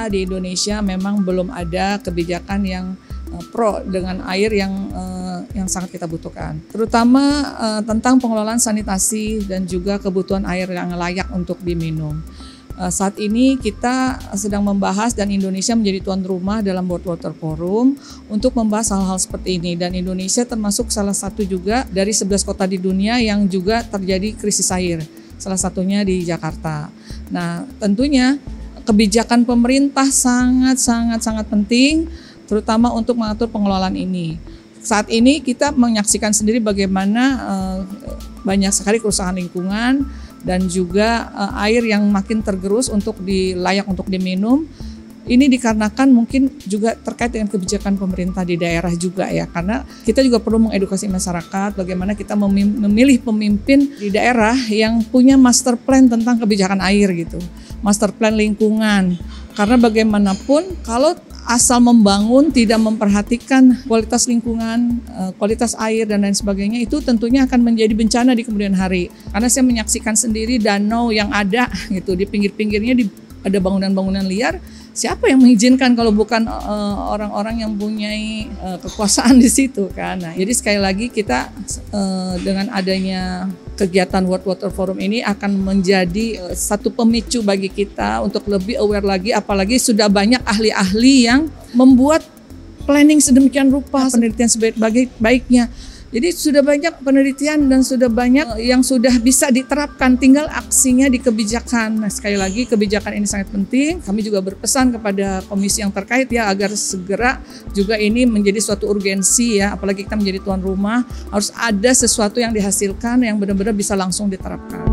di Indonesia memang belum ada kebijakan yang pro dengan air yang sangat kita butuhkan. Terutama tentang pengelolaan sanitasi dan juga kebutuhan air yang layak untuk diminum. Saat ini kita sedang membahas dan Indonesia menjadi tuan rumah dalam World Water Forum untuk membahas hal-hal seperti ini. Dan Indonesia termasuk salah satu juga dari 11 kota di dunia yang juga terjadi krisis air. Salah satunya di Jakarta. Nah, tentunya kebijakan pemerintah sangat penting, terutama untuk mengatur pengelolaan ini. Saat ini kita menyaksikan sendiri bagaimana banyak sekali kerusakan lingkungan dan juga air yang makin tergerus layak untuk diminum. Ini dikarenakan mungkin juga terkait dengan kebijakan pemerintah di daerah juga ya, karena kita juga perlu mengedukasi masyarakat bagaimana kita memilih pemimpin di daerah yang punya master plan tentang kebijakan air gitu, master plan lingkungan. Karena bagaimanapun kalau asal membangun tidak memperhatikan kualitas lingkungan, kualitas air dan lain sebagainya, itu tentunya akan menjadi bencana di kemudian hari. Karena saya menyaksikan sendiri danau yang ada gitu, di pinggir-pinggirnya ada bangunan-bangunan liar. Siapa yang mengizinkan kalau bukan orang-orang yang mempunyai kekuasaan di situ kan. Nah, jadi sekali lagi kita dengan adanya kegiatan World Water Forum ini akan menjadi satu pemicu bagi kita untuk lebih aware lagi, apalagi sudah banyak ahli-ahli yang membuat planning sedemikian rupa, penelitian sebaik-baiknya. Jadi sudah banyak penelitian dan sudah banyak yang sudah bisa diterapkan, tinggal aksinya di kebijakan. Nah, sekali lagi kebijakan ini sangat penting. Kami juga berpesan kepada komisi yang terkait ya agar segera juga ini menjadi suatu urgensi ya, apalagi kita menjadi tuan rumah, harus ada sesuatu yang dihasilkan yang benar-benar bisa langsung diterapkan.